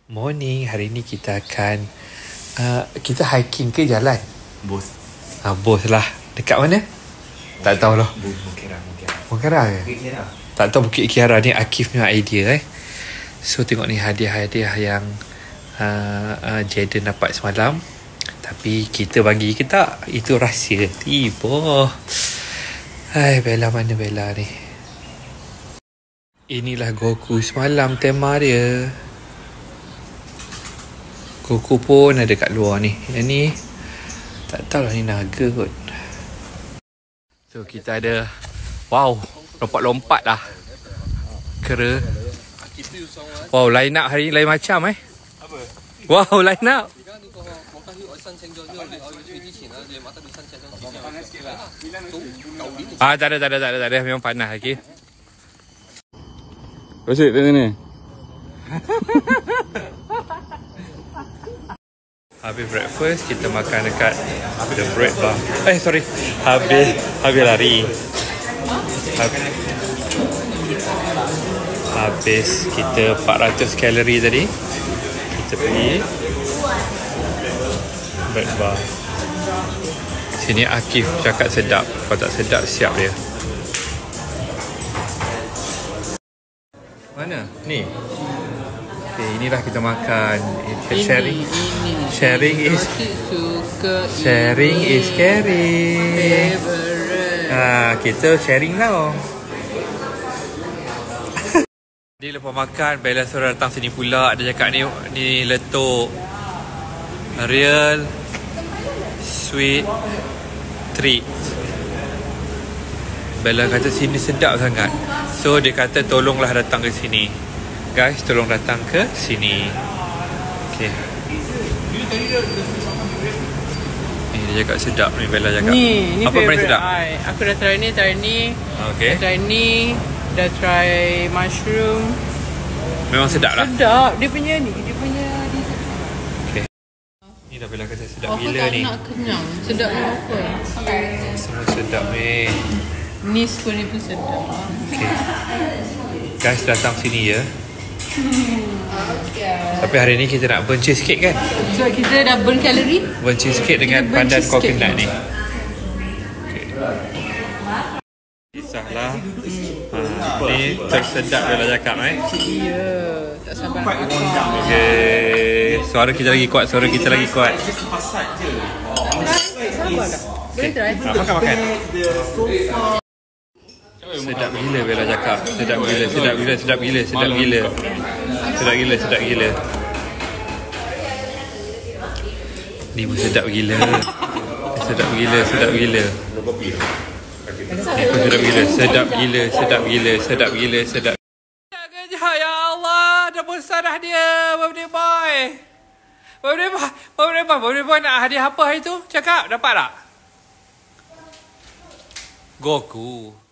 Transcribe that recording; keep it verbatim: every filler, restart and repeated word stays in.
Morning, hari ni kita akan uh, kita hiking ke jalan? Bos. Ah, bos lah. Dekat mana? Tak tahu lah. Bukit Kiara. Bukit ke? Bukit Kiara. Tak tahu Bukit Kiara ni Akif punya idea eh. So tengok ni hadiah-hadiah yang uh, uh, Jaden dapat semalam. Tapi kita bagi ke tak? Itu rahsia. Tiba. Hai, Bella mana Bella ni? Inilah Goku semalam tema dia. Goku pun ada kat luar ni. Yang ni tak tahulah ni naga kot. So kita ada, wow, lompat-lompat lah. Kera. Wow, line up hari ni lain macam eh. Apa? Wow, line up. Ah, tak ada, tak ada, tak ada, tak ada. Memang panas lagi. Rosyid kat sini. Habis breakfast, kita makan dekat the bread bar. Eh, sorry. Habis, habis lari. Habis, habis kita empat ratus kalori tadi. Kita pergi bread bar. Sini Akif cakap sedap. Kalau tak sedap, siap dia. Mana? Ni. Okay, inilah kita makan. Ini, sharing. Ini, sharing is suka sharing ini. is caring. Favorite. Ah, kita sharing lah. Dia lepas makan, Bella suruh datang sini pula. Dia cakap ni ni letuk real sweet treat. Bella kata sini sedap sangat. So dia kata tolonglah datang ke sini. Guys, tolong datang ke sini. Okay. Ni dia cakap sedap ni, Bella cakap. Ni, ni apa paling favorite sedap? I. Aku dah try ni, try ni. Okay. Dah try ni, dah try mushroom. Memang sedap lah. Sedap. Dia punya ni, dia punya ni. Okay. Ni dah Bella kata sedap Aku gila tak ni. nak kenyang. Sedap ni apa? Semua sedap ni. Ni spoon ni pun sedap. Okay. Guys, datang sini ya. Tapi hari ni kita nak burn cheese cake kan? So kita dah burn kalori. Burn cheese cake dengan burn pandan cheesecake coconut ni. ni. Okay. Kisahlah. Ha, ni tersedap Bella cakap eh. Ya, tak sabar nak makan. Okay. Suara kita lagi kuat, suara kita lagi kuat. Sabar dah. Boleh try? Ha, makan makan. Sedap gila Bella cakap. Sedap gila, sedap gila, sedap gila, sedap gila. Sedap gila, sedap gila. Ni pun sedap gila. Sedap gila, sedap gila. Ni pun sedap gila, sedap gila, sedap gila, sedap gila, sedap. Ya Allah, dah besar dah dia, birthday boy. Birthday boy, birthday boy, birthday boy nak hadiah apa hari tu? Cakap, dapat tak? Goku.